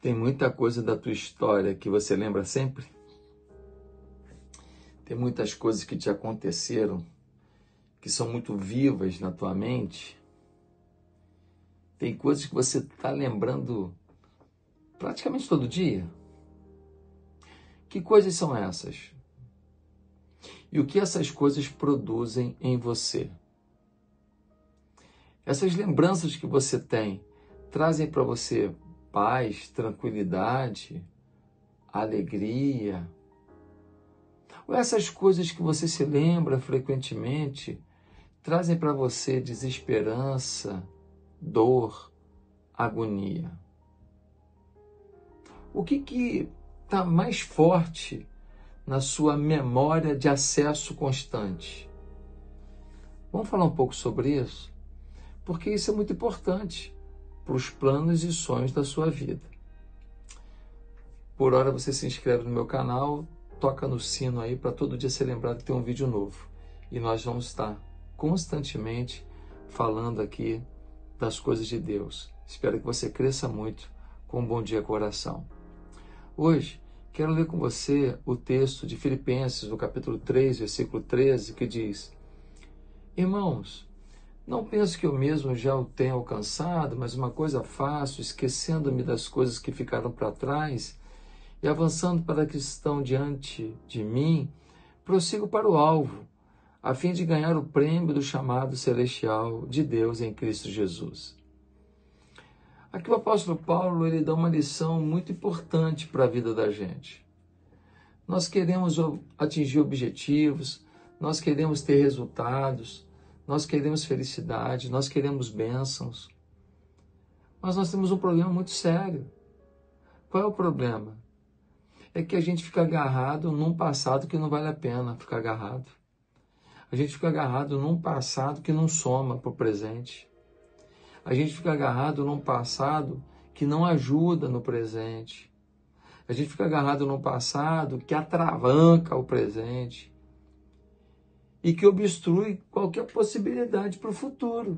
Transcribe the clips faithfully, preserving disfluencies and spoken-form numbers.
Tem muita coisa da tua história que você lembra sempre? Tem muitas coisas que te aconteceram que são muito vivas na tua mente? Tem coisas que você está lembrando praticamente todo dia? Que coisas são essas? E o que essas coisas produzem em você? Essas lembranças que você tem trazem para você paz, tranquilidade, alegria? Ou essas coisas que você se lembra frequentemente trazem para você desesperança, dor, agonia? O que que está mais forte na sua memória de acesso constante? Vamos falar um pouco sobre isso? Porque isso é muito importante para os planos e sonhos da sua vida. Por hora você se inscreve no meu canal, toca no sino aí para todo dia ser lembrado que tem um vídeo novo. E nós vamos estar constantemente falando aqui das coisas de Deus. Espero que você cresça muito com um Bom Dia Coração. Hoje, quero ler com você o texto de Filipenses, no capítulo três, versículo treze, que diz: Irmãos, não penso que eu mesmo já o tenha alcançado, mas uma coisa faço, esquecendo-me das coisas que ficaram para trás e avançando para as que estão diante de mim, prossigo para o alvo, a fim de ganhar o prêmio do chamado celestial de Deus em Cristo Jesus. Aqui o apóstolo Paulo ele dá uma lição muito importante para a vida da gente. Nós queremos atingir objetivos, nós queremos ter resultados, nós queremos felicidade, nós queremos bênçãos. Mas nós temos um problema muito sério. Qual é o problema? É que a gente fica agarrado num passado que não vale a pena ficar agarrado. A gente fica agarrado num passado que não soma para o presente. A gente fica agarrado num passado que não ajuda no presente. A gente fica agarrado num passado que atravanca o presente e que obstrui qualquer possibilidade para o futuro.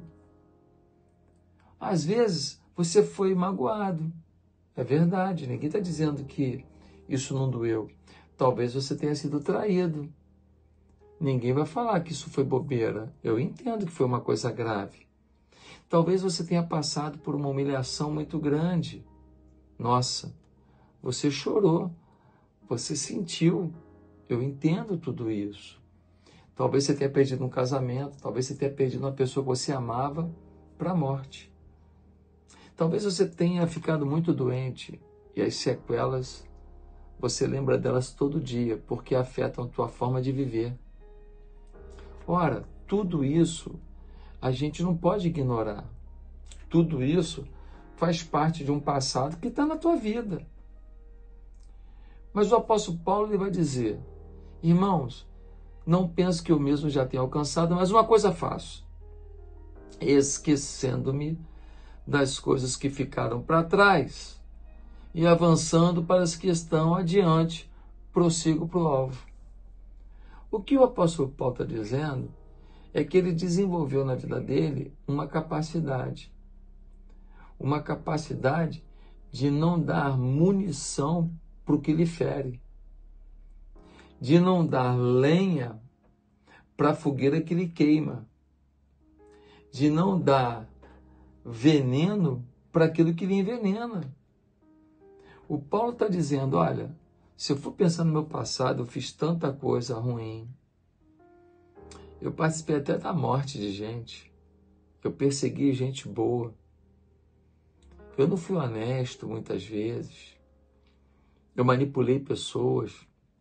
Às vezes, você foi magoado. É verdade, ninguém está dizendo que isso não doeu. Talvez você tenha sido traído. Ninguém vai falar que isso foi bobeira. Eu entendo que foi uma coisa grave. Talvez você tenha passado por uma humilhação muito grande. Nossa, você chorou, você sentiu. Eu entendo tudo isso. Talvez você tenha perdido um casamento, talvez você tenha perdido uma pessoa que você amava para a morte. Talvez você tenha ficado muito doente e as sequelas, você lembra delas todo dia, porque afetam a tua forma de viver. Ora, tudo isso a gente não pode ignorar. Tudo isso faz parte de um passado que está na tua vida. Mas o apóstolo Paulo ele vai dizer: irmãos, não penso que eu mesmo já tenha alcançado, mas uma coisa faço, esquecendo-me das coisas que ficaram para trás e avançando para as que estão adiante, prossigo para o alvo. O que o apóstolo Paulo está dizendo é que ele desenvolveu na vida dele uma capacidade, uma capacidade de não dar munição para o que lhe fere, de não dar lenha para a fogueira que lhe queima, de não dar veneno para aquilo que lhe envenena. O Paulo está dizendo, olha, se eu for pensar no meu passado, eu fiz tanta coisa ruim, eu participei até da morte de gente, eu persegui gente boa, eu não fui honesto muitas vezes, eu manipulei pessoas,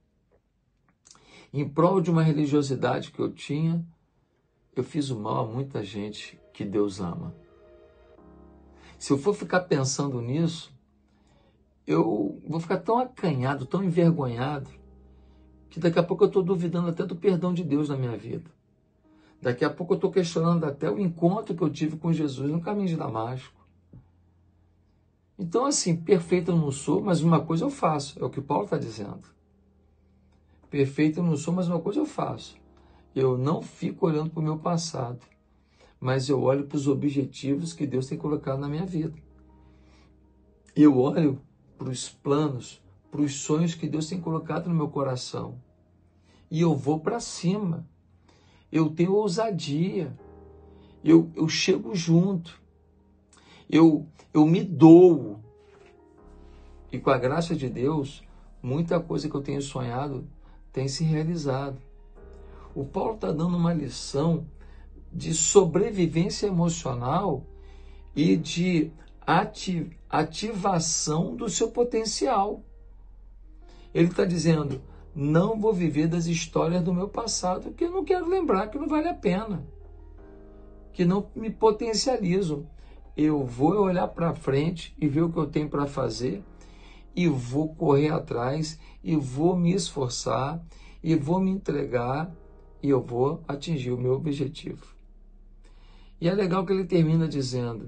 em prol de uma religiosidade que eu tinha, eu fiz o mal a muita gente que Deus ama. Se eu for ficar pensando nisso, eu vou ficar tão acanhado, tão envergonhado, que daqui a pouco eu estou duvidando até do perdão de Deus na minha vida. Daqui a pouco eu estou questionando até o encontro que eu tive com Jesus no caminho de Damasco. Então, assim, perfeito eu não sou, mas uma coisa eu faço, é o que Paulo está dizendo. Perfeito eu não sou, mas uma coisa eu faço. Eu não fico olhando para o meu passado, mas eu olho para os objetivos que Deus tem colocado na minha vida. Eu olho para os planos, para os sonhos que Deus tem colocado no meu coração. E eu vou para cima. Eu tenho ousadia. Eu, eu chego junto. Eu, eu me dou. E com a graça de Deus, muita coisa que eu tenho sonhado tem se realizado. O Paulo está dando uma lição de sobrevivência emocional e de ati- ativação do seu potencial. Ele está dizendo, não vou viver das histórias do meu passado, que eu não quero lembrar, que não vale a pena, que não me potencializam. Eu vou olhar para frente e ver o que eu tenho para fazer, e vou correr atrás, e vou me esforçar, e vou me entregar, e eu vou atingir o meu objetivo. E é legal que ele termina dizendo,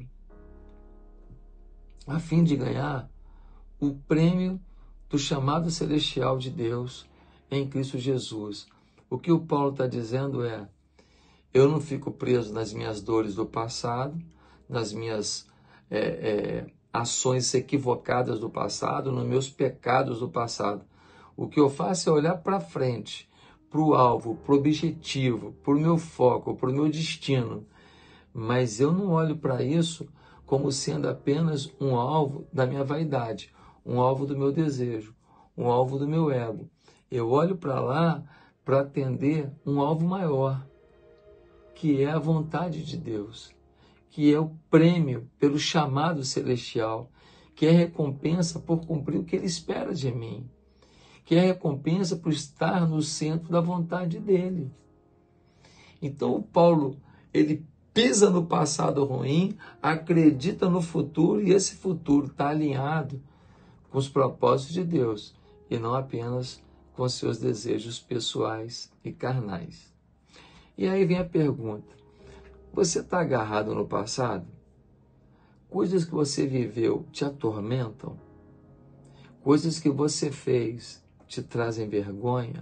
a fim de ganhar o prêmio do chamado celestial de Deus em Cristo Jesus. O que o Paulo está dizendo é, eu não fico preso nas minhas dores do passado, nas minhas é, é, ações equivocadas do passado, nos meus pecados do passado. O que eu faço é olhar para frente, para o alvo, para o objetivo, para o meu foco, para o meu destino. Mas eu não olho para isso como sendo apenas um alvo da minha vaidade, um alvo do meu desejo, um alvo do meu ego. Eu olho para lá para atender um alvo maior, que é a vontade de Deus, que é o prêmio pelo chamado celestial, que é a recompensa por cumprir o que Ele espera de mim, que é a recompensa por estar no centro da vontade dEle. Então o Paulo, ele pisa no passado ruim, acredita no futuro, e esse futuro está alinhado com os propósitos de Deus, e não apenas com seus desejos pessoais e carnais. E aí vem a pergunta, você está agarrado no passado? Coisas que você viveu te atormentam? Coisas que você fez te trazem vergonha?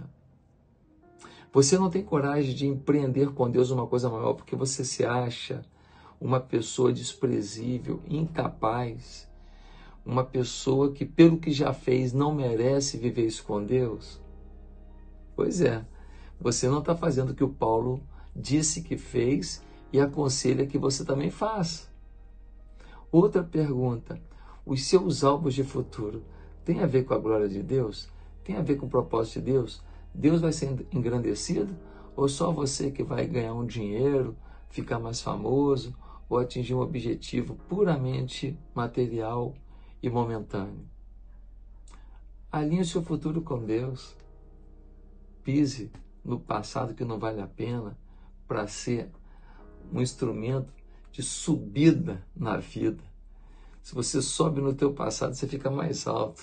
Você não tem coragem de empreender com Deus uma coisa maior porque você se acha uma pessoa desprezível, incapaz, uma pessoa que, pelo que já fez, não merece viver isso com Deus? Pois é, você não está fazendo o que o Paulo disse que fez e aconselha que você também faça. Outra pergunta, os seus alvos de futuro têm a ver com a glória de Deus? Tem a ver com o propósito de Deus? Deus vai ser engrandecido? Ou só você que vai ganhar um dinheiro, ficar mais famoso, ou atingir um objetivo puramente material e momentâneo? Alinhe o seu futuro com Deus. Pise no passado que não vale a pena para ser um instrumento de subida na vida. Se você sobe no teu passado, você fica mais alto.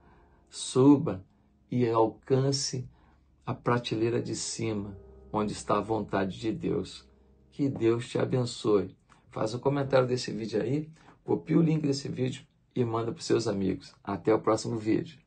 Suba e alcance a prateleira de cima, onde está a vontade de Deus. Que Deus te abençoe. Faz um comentário desse vídeo aí, copia o link desse vídeo e manda para os seus amigos. Até o próximo vídeo.